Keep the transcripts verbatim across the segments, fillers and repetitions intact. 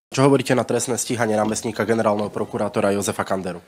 Čo hovoríte na trestné stíhanie námestníka generálneho prokurátora Jozefa Kanderu?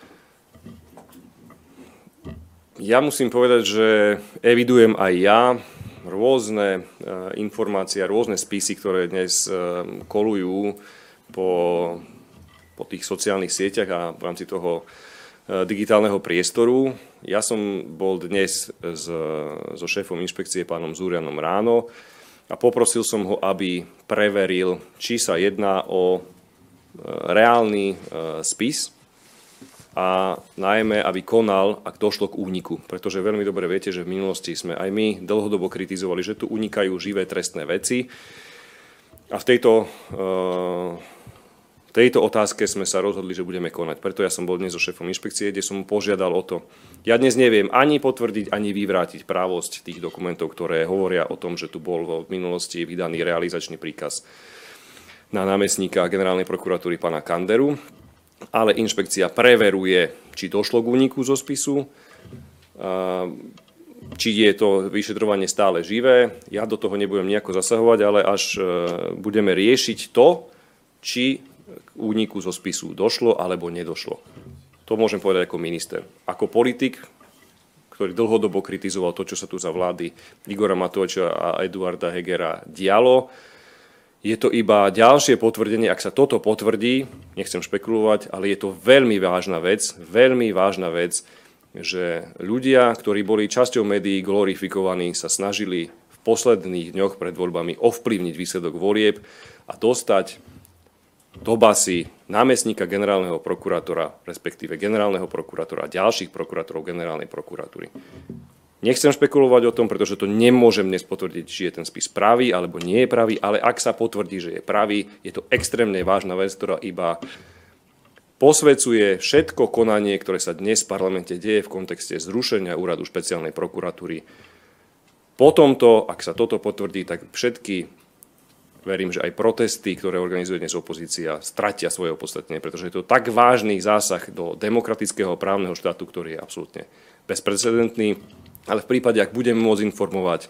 Ja musím povedať, že evidujem aj ja rôzne informácie, rôzne spisy, ktoré dnes kolujú po, po tých sociálnych sieťach a v rámci toho digitálneho priestoru. Ja som bol dnes s, so šéfom inšpekcie pánom Zurianom ráno a poprosil som ho, aby preveril, či sa jedná o reálny spis a najmä, aby konal, ak došlo k úniku. Pretože veľmi dobre viete, že v minulosti sme aj my dlhodobo kritizovali, že tu unikajú živé trestné veci. A v tejto, v tejto otázke sme sa rozhodli, že budeme konať. Preto ja som bol dnes so šéfom inšpekcie, kde som požiadal o to. Ja dnes neviem ani potvrdiť, ani vyvrátiť právosť tých dokumentov, ktoré hovoria o tom, že tu bol v minulosti vydaný realizačný príkaz na námestníka generálnej prokuratúry pána Kanderu. Ale inšpekcia preveruje, či došlo k úniku zo spisu, či je to vyšetrovanie stále živé. Ja do toho nebudem nejako zasahovať, ale až budeme riešiť to, či k úniku zo spisu došlo alebo nedošlo. To môžem povedať ako minister. Ako politik, ktorý dlhodobo kritizoval to, čo sa tu za vlády Igora Matoviča a Eduarda Hegera dialo, je to iba ďalšie potvrdenie, ak sa toto potvrdí, nechcem špekulovať, ale je to veľmi vážna vec, veľmi vážna vec, že ľudia, ktorí boli časťou médií glorifikovaní, sa snažili v posledných dňoch pred voľbami ovplyvniť výsledok volieb a dostať do basy námestníka generálneho prokurátora, respektíve generálneho prokurátora a ďalších prokurátorov generálnej prokuratúry. Nechcem špekulovať o tom, pretože to nemôžem dnes potvrdiť, či je ten spis pravý alebo nie je pravý, ale ak sa potvrdí, že je pravý, je to extrémne vážna vec, ktorá iba posvedzuje všetko konanie, ktoré sa dnes v parlamente deje v kontexte zrušenia úradu špeciálnej prokuratúry. Po tomto, ak sa toto potvrdí, tak všetky, verím, že aj protesty, ktoré organizuje dnes opozícia, stratia svoje opodstatnenie, pretože je to tak vážny zásah do demokratického právneho štátu, ktorý je absolútne bezprecedentný. Ale v prípade, ak budem môcť informovať,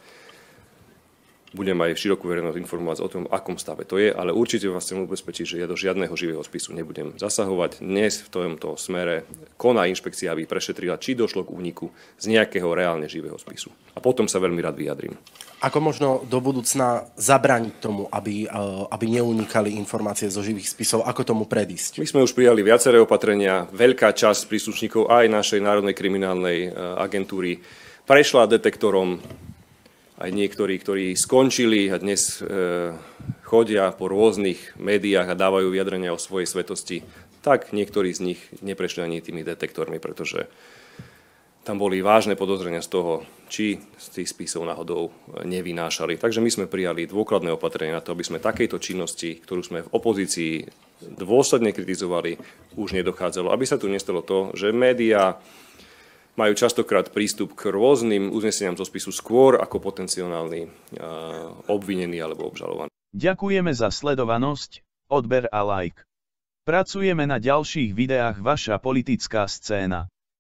budem aj širokú verejnosť informovať o tom, akom stave to je, ale určite vás chcem ubezpečiť, že ja do žiadneho živého spisu nebudem zasahovať. Dnes v tomto smere koná inšpekcia, aby prešetrila, či došlo k úniku z nejakého reálne živého spisu. A potom sa veľmi rád vyjadrím. Ako možno do budúcna zabrániť tomu, aby, aby neunikali informácie zo živých spisov? Ako tomu predísť? My sme už prijali viaceré opatrenia. Veľká časť príslušníkov aj našej Národnej kriminálnej agentúry prešla detektorom, aj niektorí, ktorí skončili a dnes e, chodia po rôznych médiách a dávajú vyjadrenia o svojej svetosti, tak niektorí z nich neprešli ani tými detektormi, pretože tam boli vážne podozrenia z toho, či z tých spisov náhodou nevynášali. Takže my sme prijali dôkladné opatrenie na to, aby sme takejto činnosti, ktorú sme v opozícii dôsledne kritizovali, už nedochádzalo. Aby sa tu nestalo to, že médiá majú častokrát prístup k rôznym uzneseniam zo spisu skôr ako potenciálny obvinený alebo obžalovaný. Ďakujeme za sledovanosť, odber a like. Pracujeme na ďalších videách Vaša politická scéna.